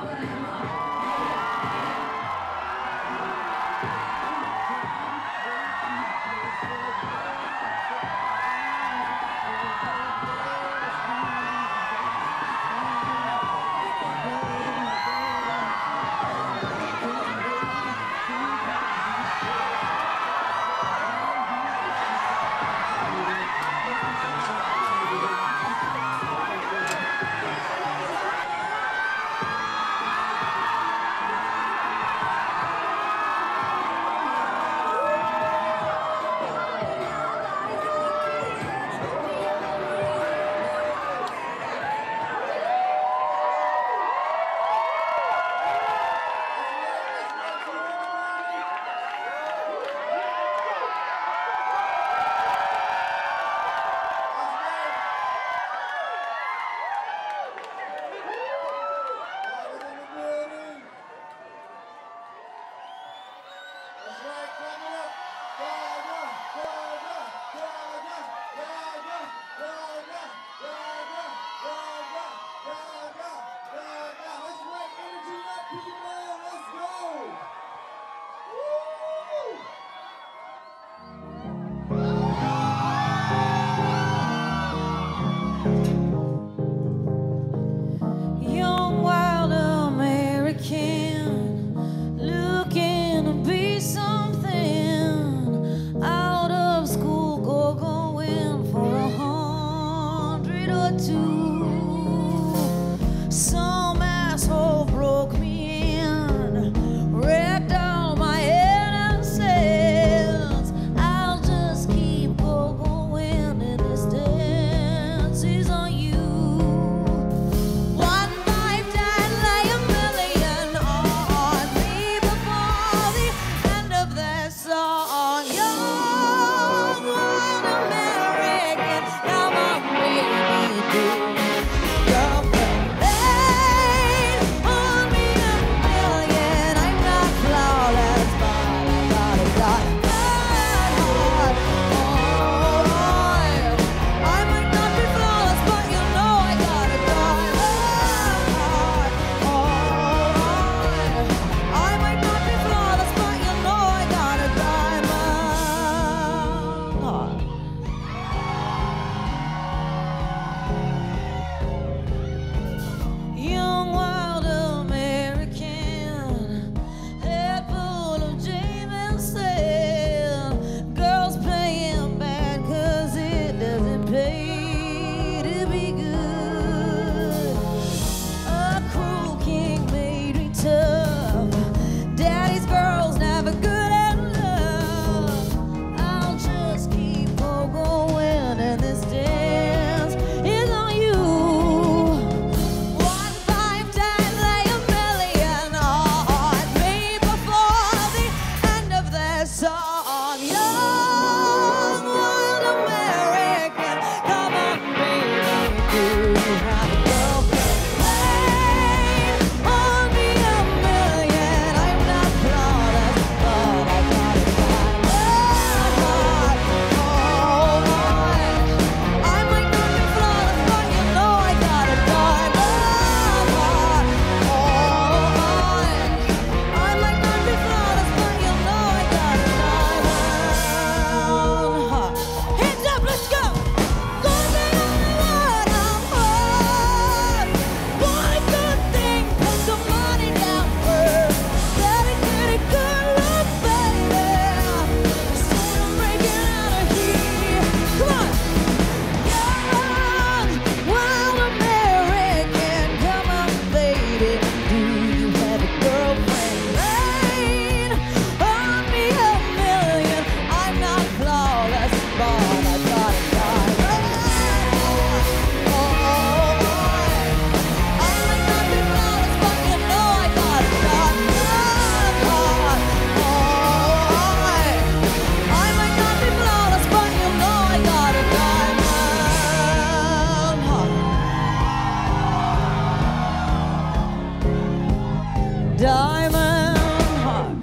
Diamond Heart.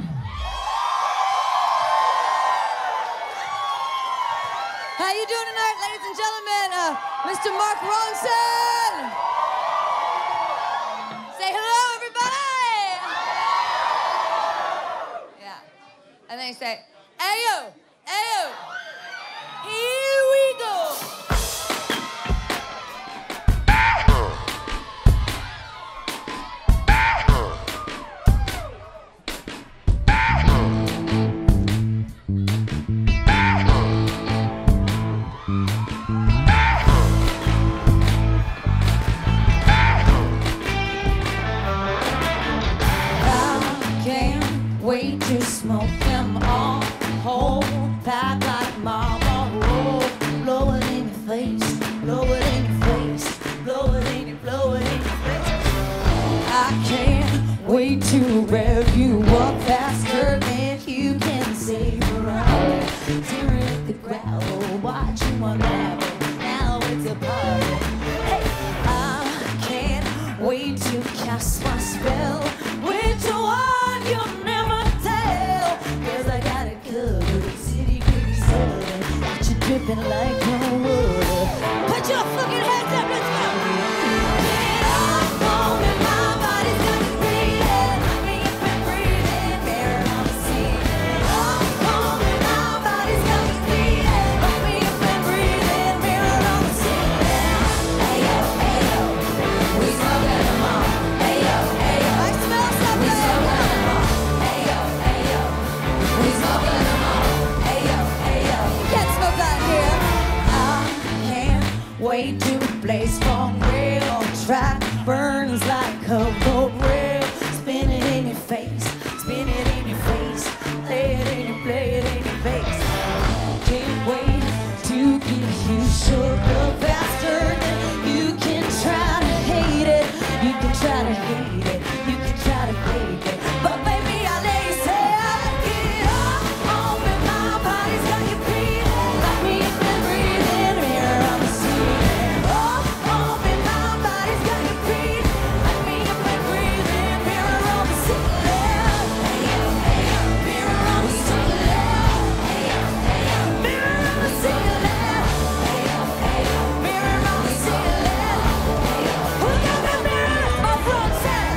How you doing tonight, ladies and gentlemen? Mr. Mark Ronson. Say hello, everybody. they say, ayo, ayo, here we go. Wait to smoke them all whole, packed like Marlboro. Blow it in your face, blow it in your face, blow it in your face. I can't wait to rev you up faster than you can save around. Tearing at the gravel, watch you unravel. Now it's a party. Hey, I can't wait to cast my spell. Which one you'll never tell, 'cause I got it covered. City gritty southern, got you dripping like no wood. Put your fucking hands up, let's go. Get up on me, my body's got you breathing. Let me up and breathing, mirror on the ceiling. Up on me, my body's got you breathing. Let me up and breathing, mirror on the ceiling. Ayo, ayo, we smoking them all. Ayo, ayo, I smell something. We smoking them all. Ayo, ayo, we smoking them all. Ayo, ayo, Can't smoke out here. I can't wait to blaze from rail. Track burns like a road rail. Spin it in your face, spin it in your face. Play it in your face. Can't wait to get you shook up faster than you can try to hate it. You can try to hate it, you can try to hate it. But baby, I lay say I get up on me, my body's got you breathing. Let me up and breathing, mirror on the ceiling. Up on me, my body's got you breathing. Let me up and breathing, mirror on the ceiling. Ayo, ayo, mirror on the ceiling. Ayo, ayo, mirror on the ceiling. Ayo, ayo, mirror on the ceiling. Ayo, who got the mirror up front set?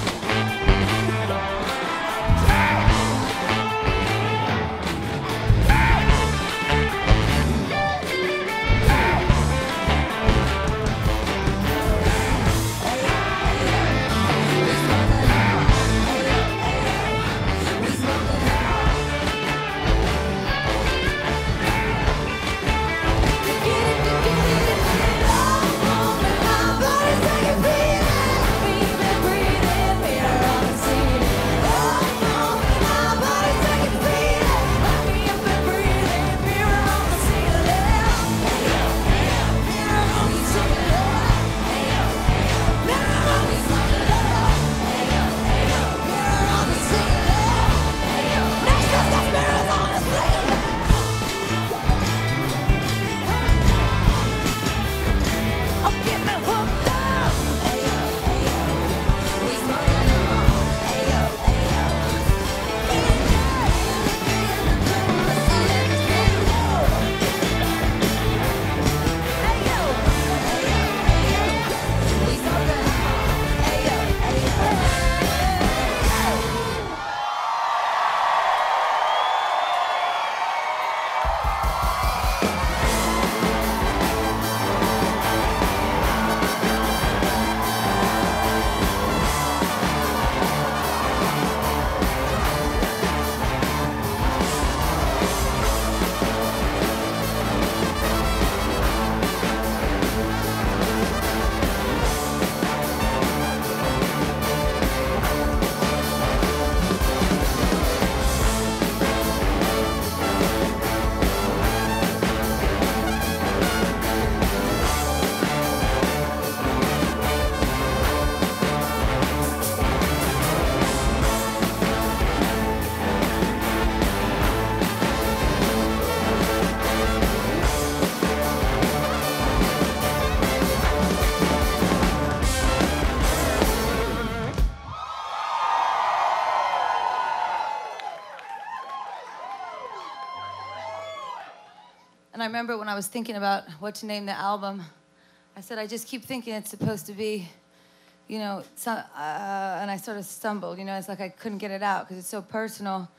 And I remember when I was thinking about what to name the album, I said, I just keep thinking it's supposed to be, you know, and I sort of stumbled, you know, it's like I couldn't get it out because it's so personal.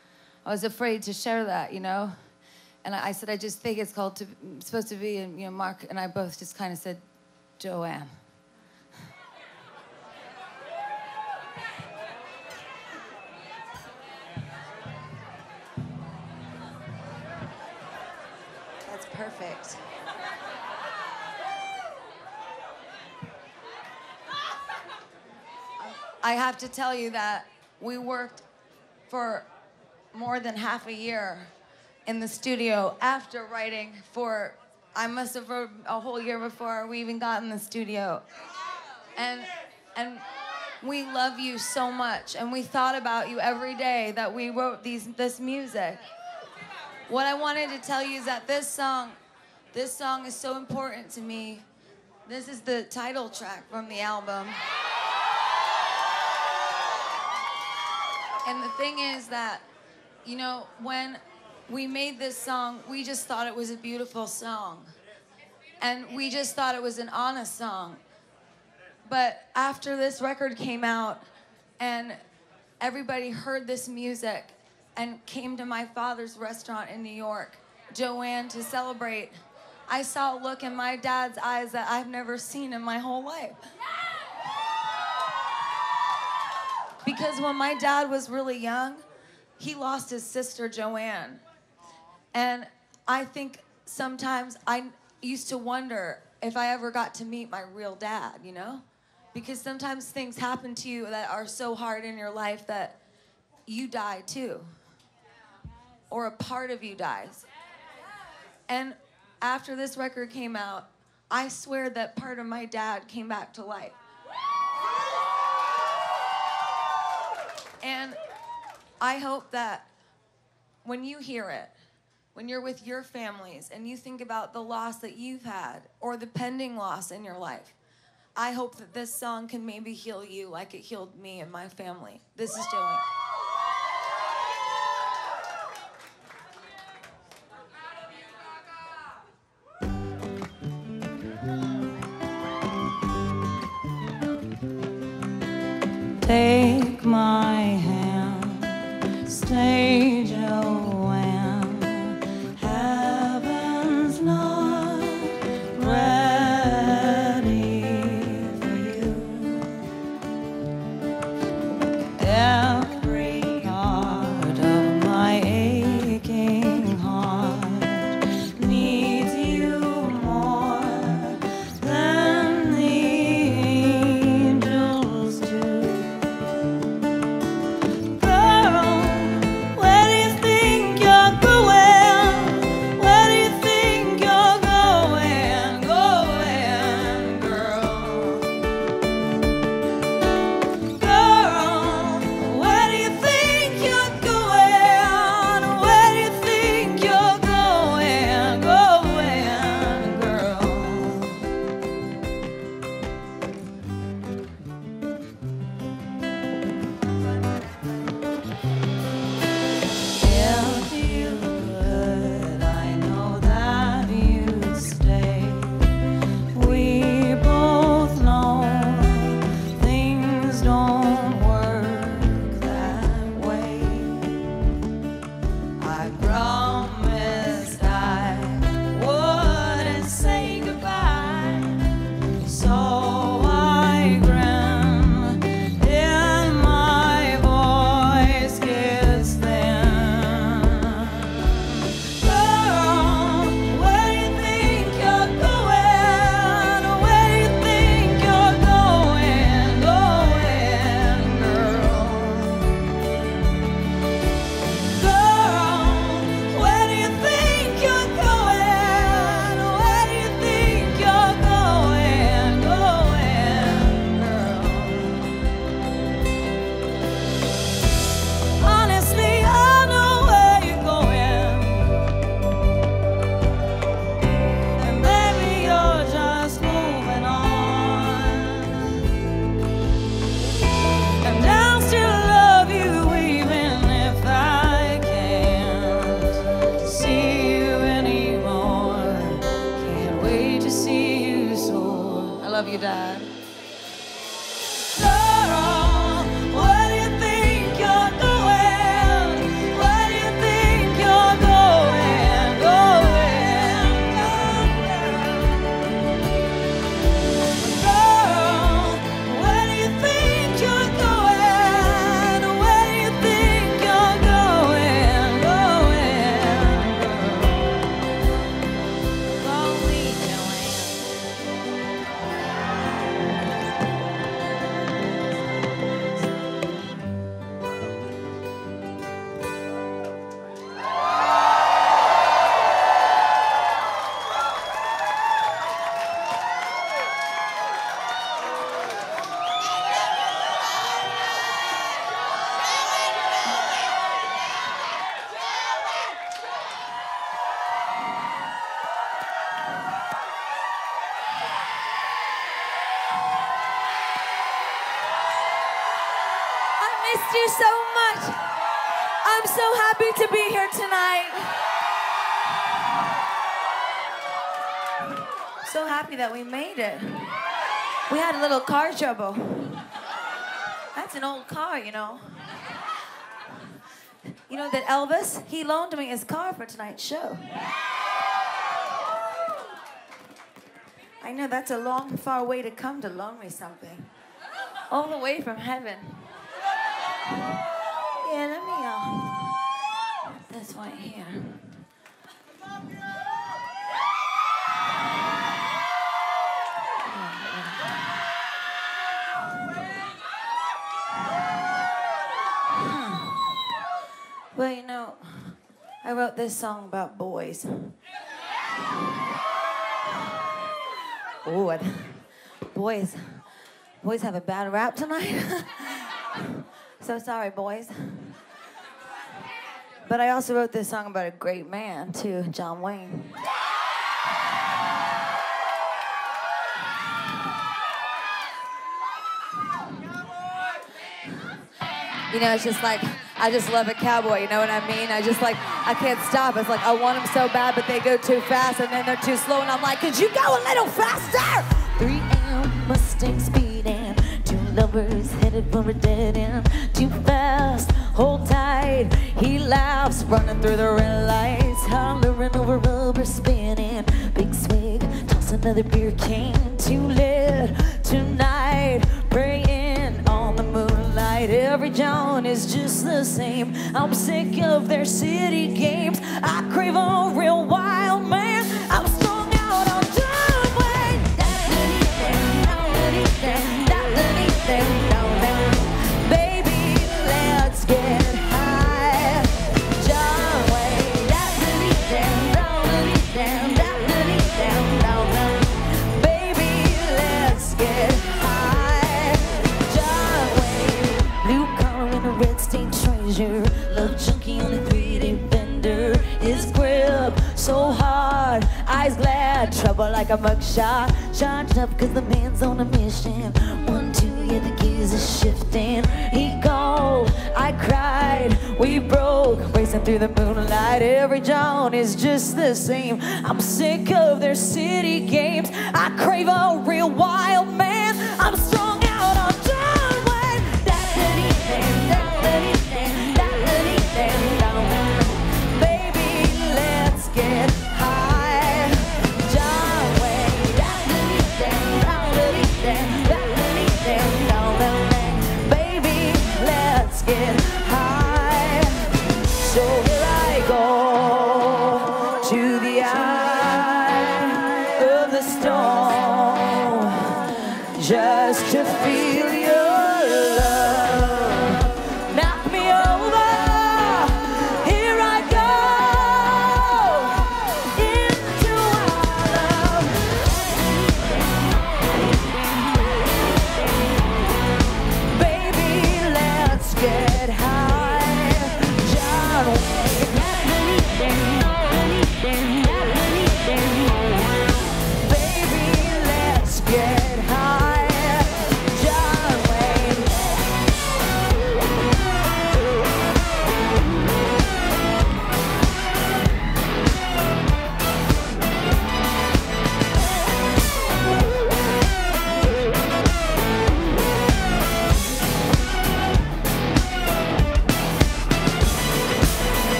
I was afraid to share that, you know? And I said, I just think it's supposed to be, and, you know, Mark and I both just kind of said, Joanne. That's perfect. I have to tell you that we worked for more than half a year in the studio after writing for, I must have wrote a whole year before we even got in the studio. And we love you so much, and we thought about you every day that we wrote this music. What I wanted to tell you is that this song is so important to me. This is the title track from the album. And the thing is that, you know, when we made this song, we just thought it was a beautiful song. And we just thought it was an honest song. But after this record came out and everybody heard this music and came to my father's restaurant in New York, Joanne, to celebrate, I saw a look in my dad's eyes that I've never seen in my whole life. Because when my dad was really young, he lost his sister, Joanne. And I think sometimes I used to wonder if I ever got to meet my real dad, you know? Because sometimes things happen to you that are so hard in your life that you die too. Or a part of you dies. And after this record came out, I swear that part of my dad came back to life. And I hope that when you hear it, when you're with your families and you think about the loss that you've had or the pending loss in your life, I hope that this song can maybe heal you like it healed me and my family. This is Joanne. Take my hand, stay, Joanne. Heaven's not ready for you. Every part of my aching heart needs you more than the angels do. Love you, Dad. Girl, where do you think you're going? Where do you missed you so much. I'm so happy to be here tonight. So happy that we made it. We had a little car trouble. That's an old car, you know. You know that Elvis, he loaned me his car for tonight's show. I know that's a long, far way to come to loan me something. All the way from heaven. Yeah, let me, this one here. Well, you know, I wrote this song about boys. Oh, boys have a bad rap tonight. So sorry, boys. But I also wrote this song about a great man, too, John Wayne. You know, it's just like, I just love a cowboy, you know what I mean? I can't stop. It's like, I want them so bad, but they go too fast, and then they're too slow, and I'm like, could you go a little faster? 3 a.m. Mustang speeding, 2 lovers headed for a dead end. Too fast, hold tight, he laughs, running through the red lights, hollering over rubber spinning. Big swig, toss another beer can, too lit tonight, praying on the moonlight. Every John is just the same. I'm sick of their city games. I crave a real wild man. I'm strung out on John Wayne. Baby, let's get high. John Wayne. Baby, let's get high. John Wayne. Blue car and a red stained treasure. Love junkie on a 3D bender. His grip so hard, eyes glad, trouble like a mugshot. Charged up cause the man's on a mission. 1, 2, yeah, the gears are shifting. He called, I cried, we broke, racing through the moonlight. Every John is just the same. I'm sick of their city games. I crave a real wild man. I'm strung out on John Wayne. Baby, let's get high. John Wayne. Baby, let's get high. So here I go to the eye of the storm, just to feel your love. Knock me over, here I go into our love. Baby, let's get high. John Wayne. Baby, let's get high.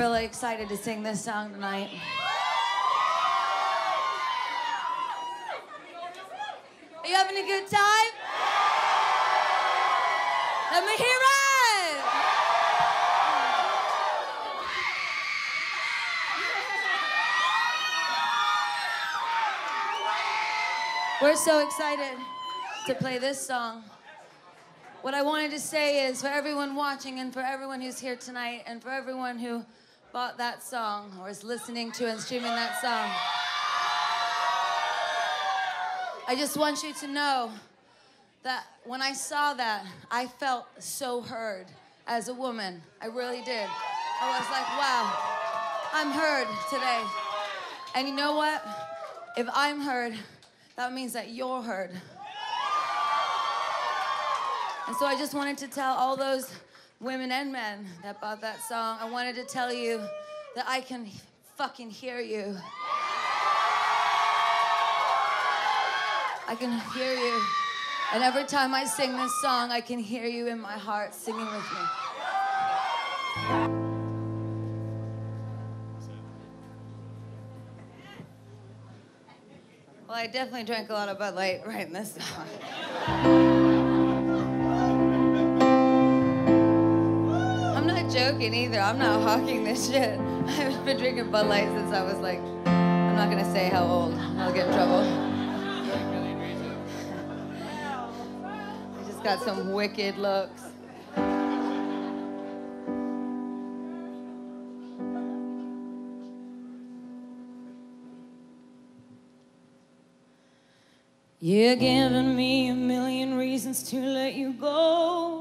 really excited to sing this song tonight. Are you having a good time? Let me hear it! We're so excited to play this song. What I wanted to say is for everyone watching and for everyone who's here tonight and for everyone who bought that song or is listening to and streaming that song, I just want you to know that when I saw that, I felt so heard as a woman. I really did. I was like, wow, I'm heard today. And you know what? If I'm heard, that means that you're heard. And so I just wanted to tell all those women and men that bought that song, I wanted to tell you that I can fucking hear you. I can hear you. And every time I sing this song, I can hear you in my heart singing with me. Well, I definitely drank a lot of Bud Light writing this song. I'm not joking either. I'm not hawking this shit. I've been drinking Bud Light since I was like, I'm not gonna say how old. I'll get in trouble. Got some wicked looks. You're giving me a million reasons to let you go.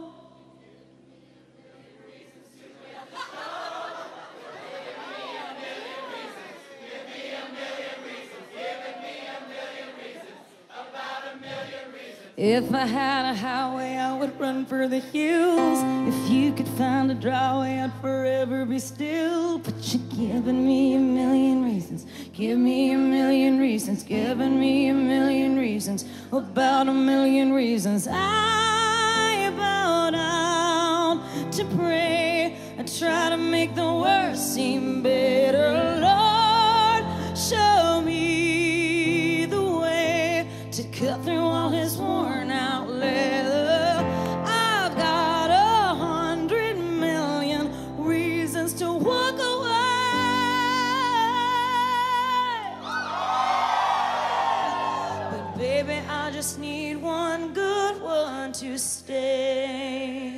If I had a highway, I would run for the hills. If you could find a dry way, I'd forever be still. But you're giving me a million reasons. Give me a million reasons. Giving me a million reasons. About a million reasons. I bow down to pray. I try to make the worst seem better. Lord, show me the way to cut through all his worn out leather. I've got 100 million reasons to walk away. But baby, I just need one good one to stay.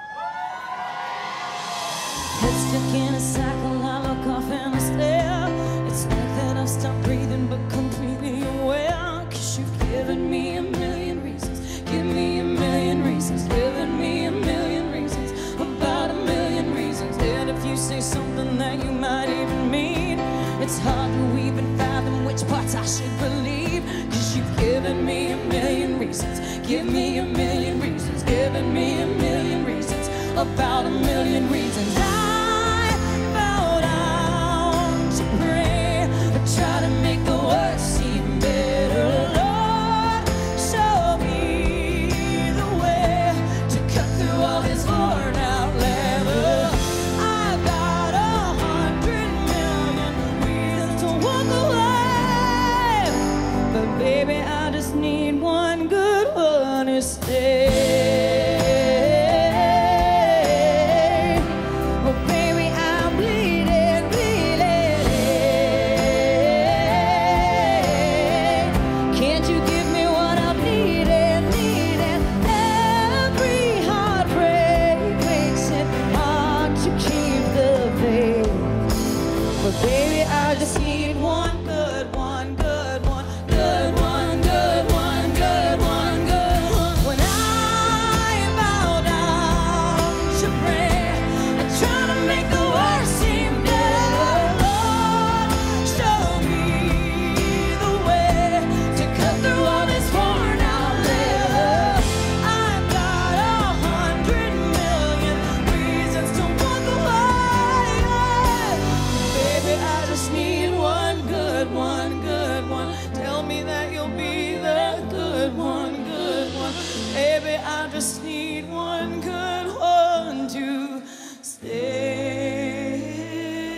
Head stuck in a cycle, I look off and I stare. It's like that I've stopped breathing but completely aware. Cause you've given me a million reasons. Give me a million reasons. Giving me a million reasons. About a million reasons. And if you say something that you might even mean, it's hard to even fathom which parts I should believe. Cause you've given me a million reasons. Give me a million reasons. Giving me a million reasons. About a million reasons. I bow down to pray. I try to make the words seem better. Lord, show me the way to cut through all this worn out leather. I've got 100 million reasons to walk away. But baby, I just need one good one to stay. Baby, I just need one good one, good one, good one, good one, good one, good one. When I bow down to pray, I try to make the worst seem better. Lord, show me the way to cut through all this worn out leather. I've got 100 million reasons to walk away. Baby, I just need one good one, good one. Tell me that you'll be the good one, good one. Baby, I just need one good one to stay.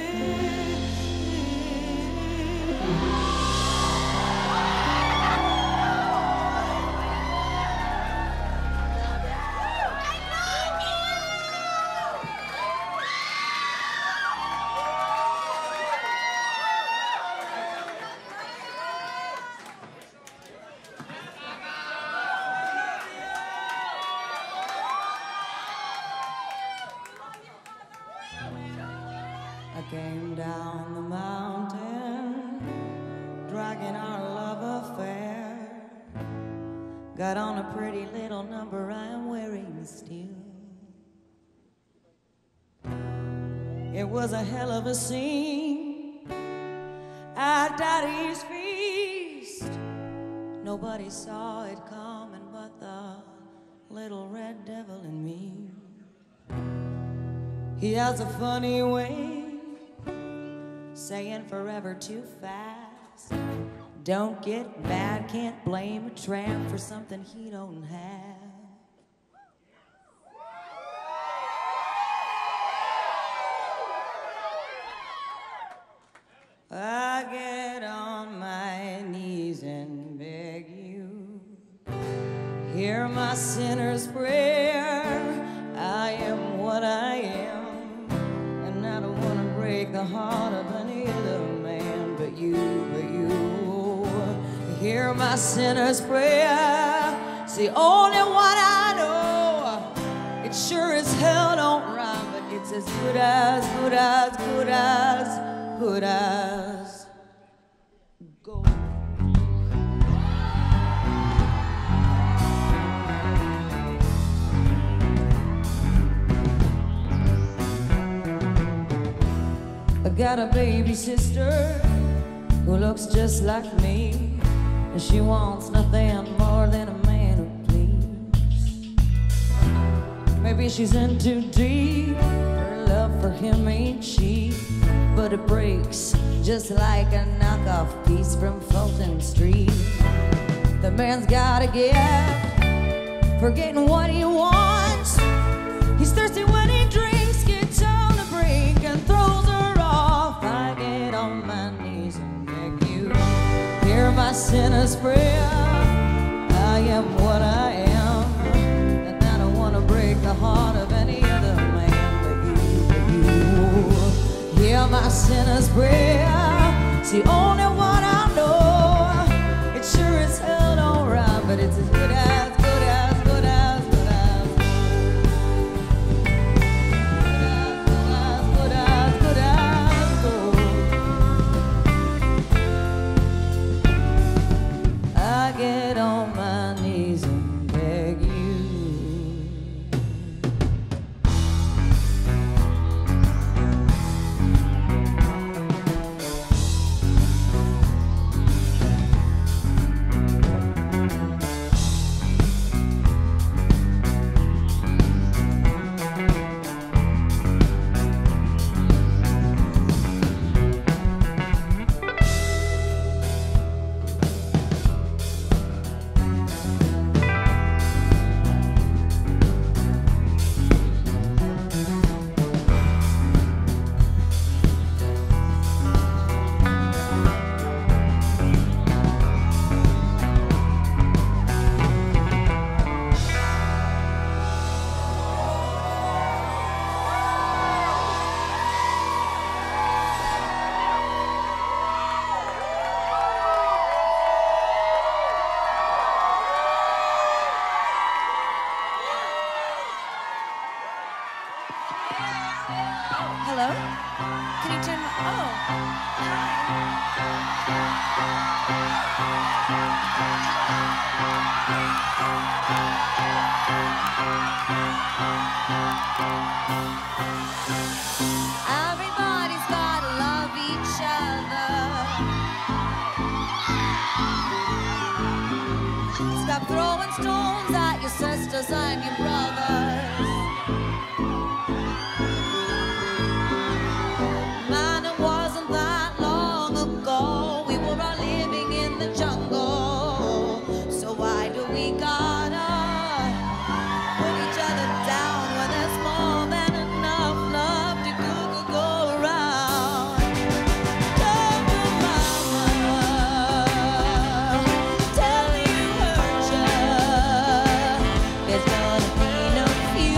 down the mountain, dragging our love affair. Got on a pretty little number I'm wearing still. It was a hell of a scene at Daddy's feast. Nobody saw it coming but the little red devil in me. He has a funny way saying forever too fast. Don't get mad, can't blame a tramp for something he don't have. I get on my knees and beg you, hear my sinner's prayer. I am what I am, and I don't want to break the heart of any other man but you, Hear my sinner's prayer. It's the only one I know. It sure as hell don't rhyme, but it's as good as, good as, good as, good as gold. I got a baby sister who looks just like me, and she wants nothing more than a man who please. Maybe she's in too deep, her love for him ain't cheap, but it breaks just like a knockoff piece from Fulton Street. The man's got a gift for getting what he wants. He's thirsty when he drinks, gets on the brink and throws her off. I get on my knees and beg you, hear my sinner's prayer. I am what I am, and I don't want to break the heart of any other man but you. Hear my sinner's prayer. It's the only one I know. It sure as hell don't rhyme, but it's as good as, good as, good as, good as, good as, good as gold. I get on my knees and beg you. Hello? Can you turn my... Everybody's gotta love each other. Stop throwing stones at your sisters and your brothers. Man, it wasn't that long ago we were all living in the jungle. So why do we gotta put each other down when there's more than enough love to go around? Don't go mama, tell me you hurt ya. There's gonna be no future.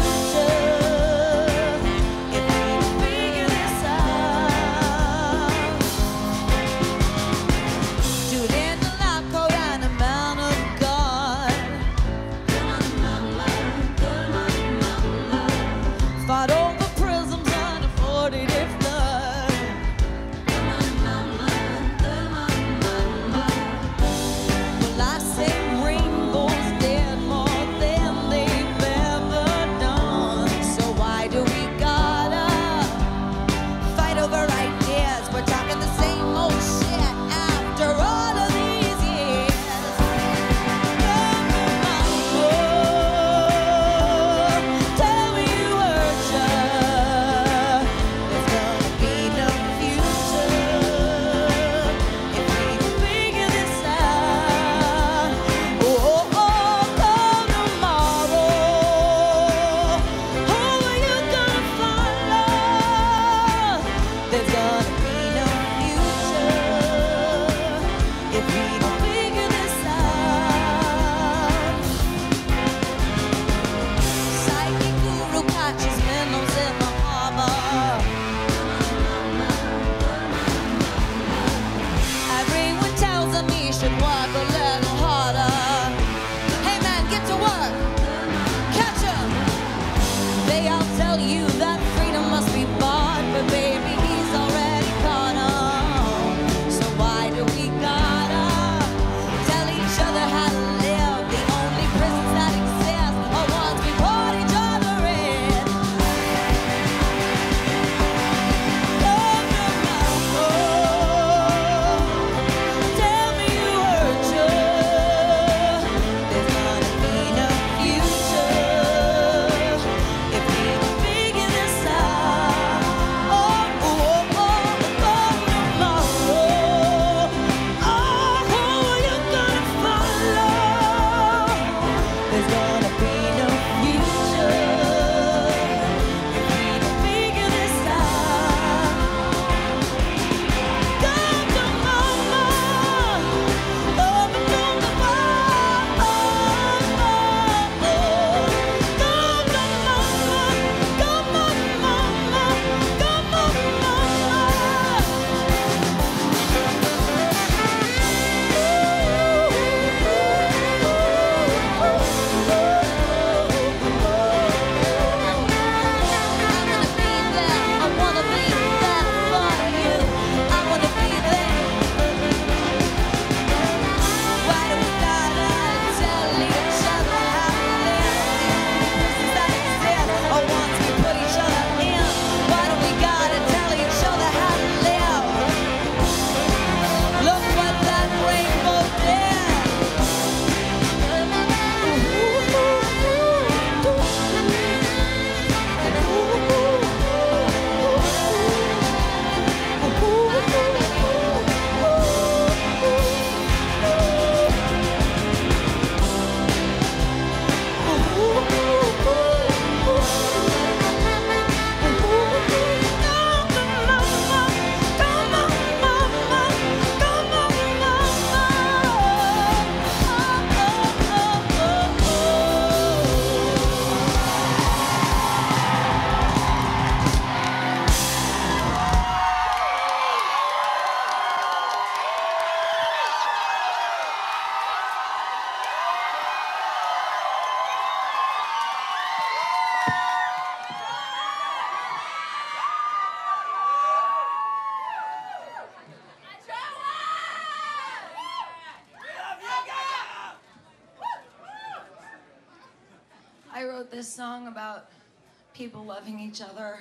this song about people loving each other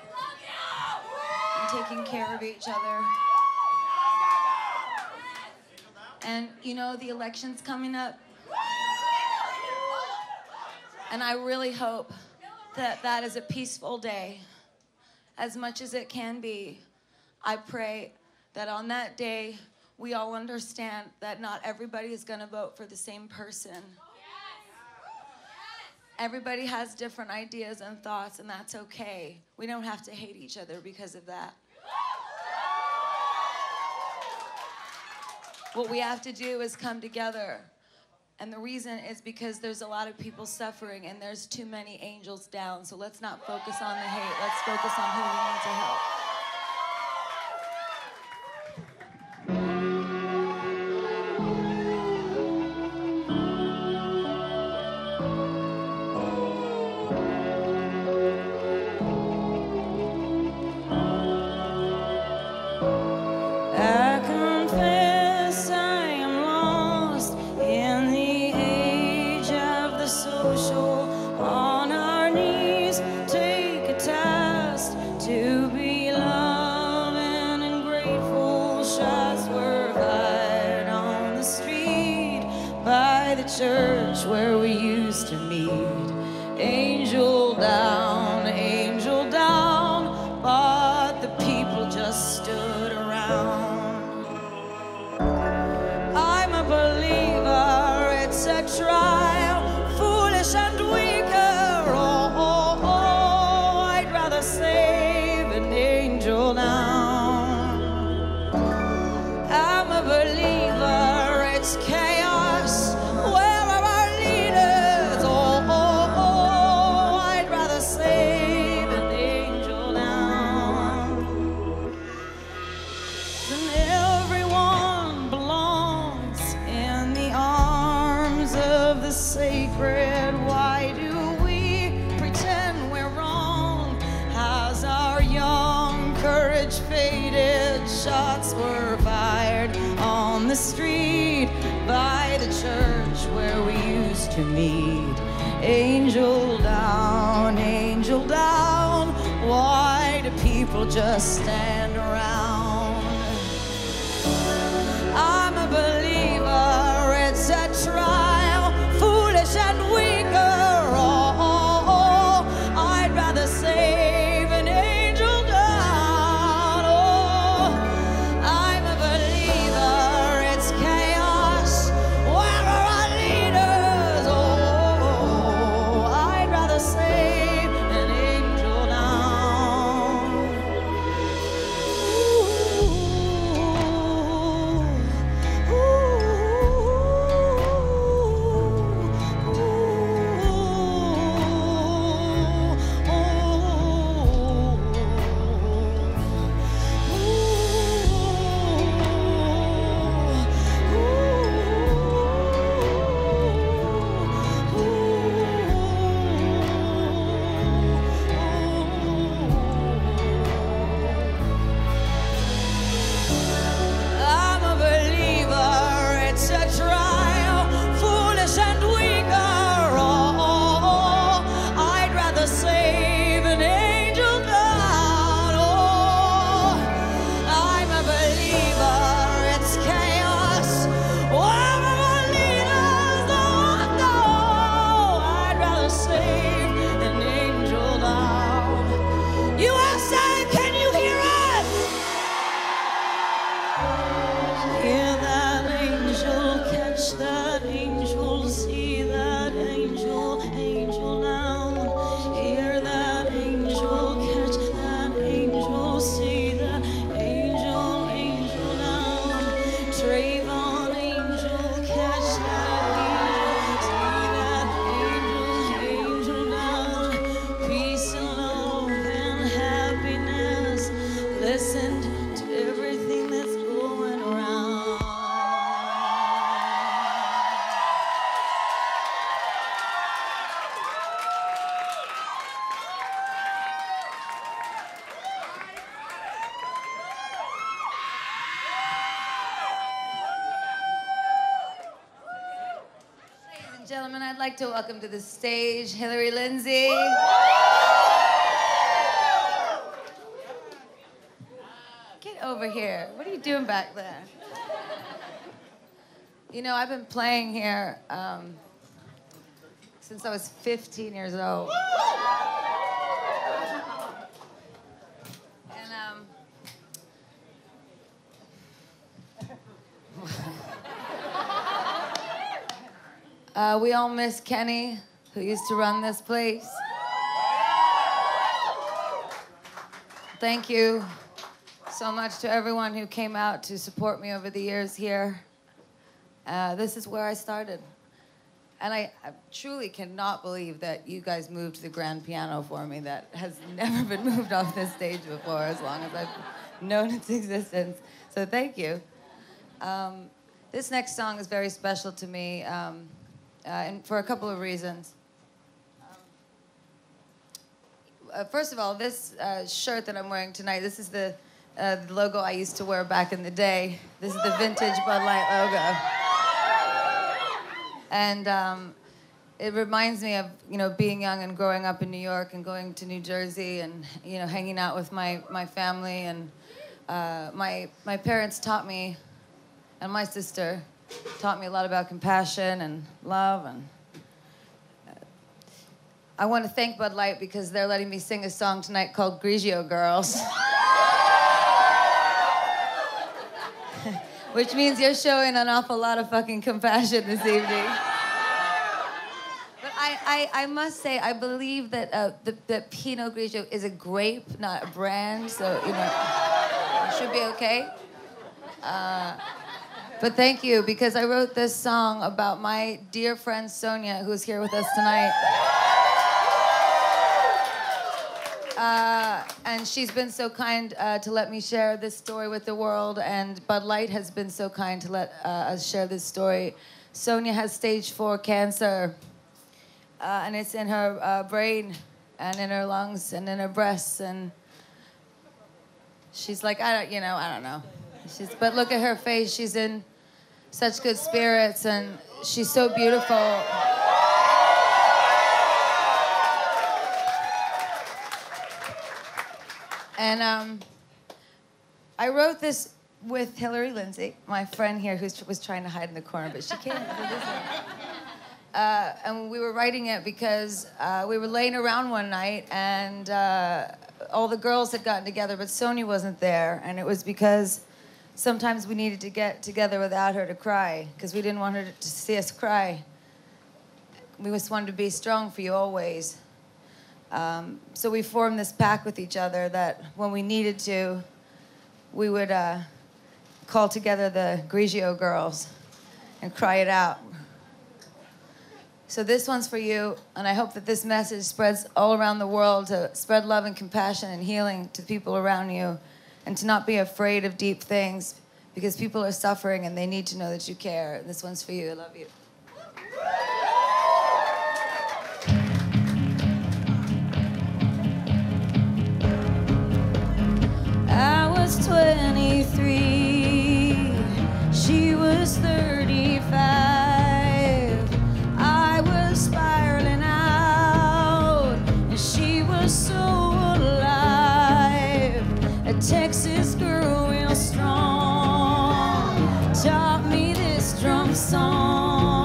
and taking care of each other. And you know, the election's coming up. And I really hope that that is a peaceful day, as much as it can be. I pray that on that day, we all understand that not everybody is going to vote for the same person. Everybody has different ideas and thoughts, and that's okay. We don't have to hate each other because of that. What we have to do is come together. And the reason is because there's a lot of people suffering and there's too many angels down. So let's not focus on the hate. Let's focus on who we need to help. Church where we used to meet. Angel down, but the people just stood around. I'm a believer, it's a trial, foolish and weaker. Oh, I'd rather save an angel down. I'm a believer, it's chaos. Sacred, why do we pretend we're wrong? Has our young courage faded? Shots were fired on the street by the church where we used to meet. Angel down, why do people just stand around? I'm a believer, it's a trial, foolish and weaker. Oh, I'd rather save an angel down. Oh, I'm a believer, it's chaos. Where are our leaders? Oh, I'd rather save an angel down. Ooh. gentlemen, I'd like to welcome to the stage Hillary Lindsay. Get over here. What are you doing back there? You know, I've been playing here since I was 15 years old. We all miss Kenny, who used to run this place. Thank you so much to everyone who came out to support me over the years here. This is where I started. And I truly cannot believe that you guys moved the grand piano for me. That has never been moved off this stage before, as long as I've known its existence. So thank you. This next song is very special to me. And for a couple of reasons. First of all, this shirt that I'm wearing tonight, this is the logo I used to wear back in the day. This is the vintage Bud Light logo. And it reminds me of, you know, being young and growing up in New York and going to New Jersey and, you know, hanging out with my family. And my parents taught me, and my sister, taught me a lot about compassion and love. And I want to thank Bud Light because they're letting me sing a song tonight called Grigio Girls. Which means you're showing an awful lot of fucking compassion this evening. But I must say, I believe that that Pinot Grigio is a grape, not a brand, so, you know, it should be okay. But thank you, because I wrote this song about my dear friend Sonia, who's here with us tonight. And she's been so kind to let me share this story with the world, and Bud Light has been so kind to let us share this story. Sonia has stage 4 cancer, and it's in her brain, and in her lungs, and in her breasts, and she's like, I don't know. But look at her face. She's in such good spirits, and she's so beautiful. And I wrote this with Hillary Lindsay, my friend here, who was trying to hide in the corner, but she came. And we were writing it because we were laying around one night, and all the girls had gotten together, but Sonia wasn't there, and it was because sometimes we needed to get together without her to cry, because we didn't want her to see us cry. We just wanted to be strong for you always. So we formed this pact with each other that when we needed to, we would call together the Grigio girls and cry it out. So this one's for you, and I hope that this message spreads all around the world to spread love and compassion and healing to people around you, and to not be afraid of deep things, because people are suffering and they need to know that you care. This one's for you. I love you. I was 23, she was 35. I was spiraling out, and she was so alive. A Texas girl real strong taught me this drum song.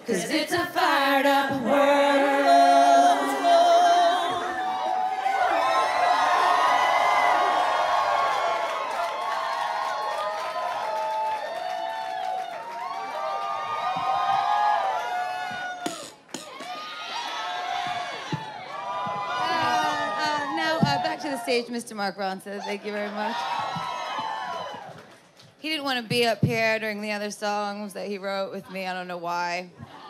'cause it's a fired up world. Now, back to the stage, Mr. Mark Ronson. Thank you very much. He didn't want to be up here during the other songs that he wrote with me. I don't know why.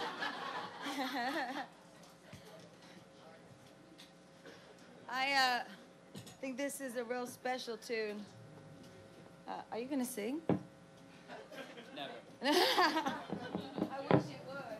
I think this is a real special tune. Are you going to sing? Never. I wish you would.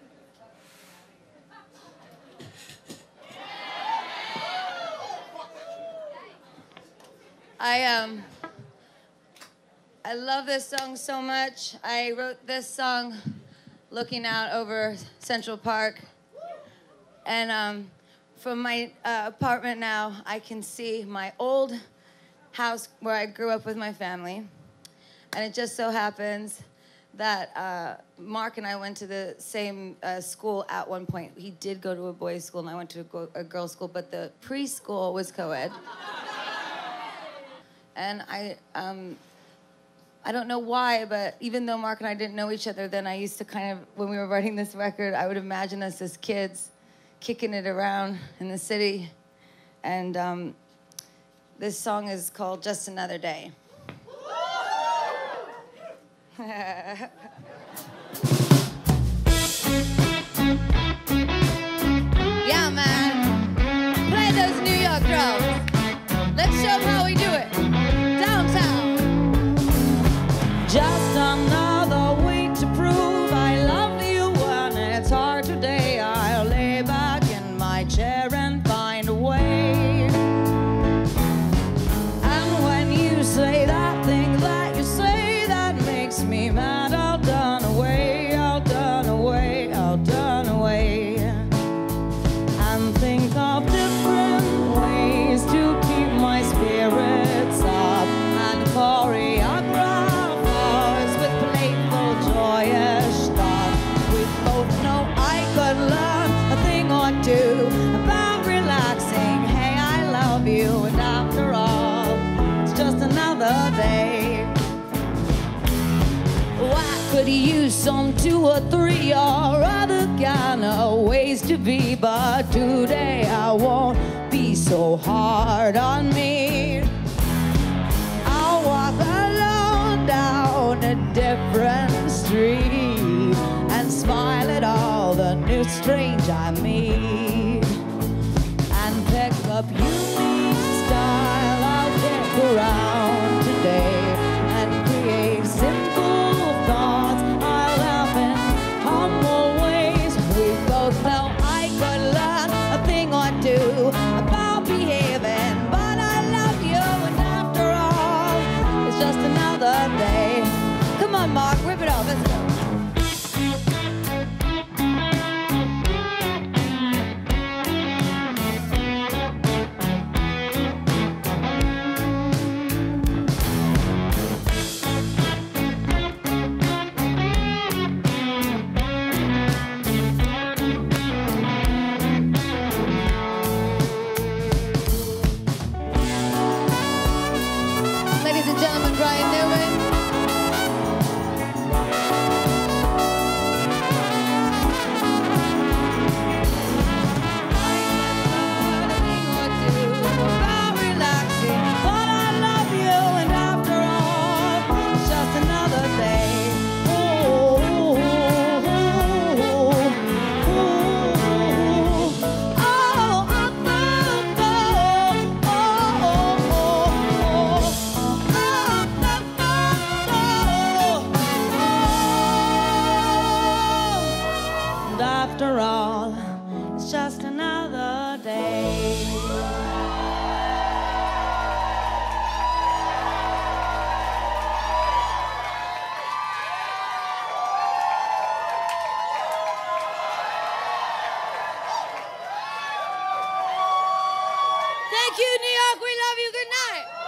I love this song so much. I wrote this song looking out over Central Park. And from my apartment now, I can see my old house where I grew up with my family. And it just so happens that Mark and I went to the same school at one point. He did go to a boys' school, and I went to a girls' school, but the preschool was co-ed. And I don't know why, but even though Mark and I didn't know each other then, I used to kind of, when we were writing this record, I would imagine us as kids kicking it around in the city. And this song is called Just Another Day. Yeah, man. Play those New York drums. Let's show them how we do it. Downtown. Just another way to prove I love you when it's hard today. I'll lay back in my chair and find a way. And when you say that thing that you say that makes me mad, I'll turn away, I'll turn away, I'll turn away. And think of different ways to keep my spirits up and choreograph with playful, joyous stuff. We both know I could learn a thing or two about relaxing. Hey, I love you, and after all, it's just another day. Oh, I could use some 2 or 3 or other kind of ways to be, but today I won't be so hard on me. I'll walk alone down a different street and smile at all the new strange I meet, and pick up unique style. I'll kick around today and create simple thoughts. I'll laugh in humble ways. We both know I could learn a thing or two about behaving, but I love you, and after all, it's just another day. Come on, Mark, rip it off. Let's go. Ladies and gentlemen, Brian Newman. After all, it's just another day. Thank you, New York. We love you. Good night.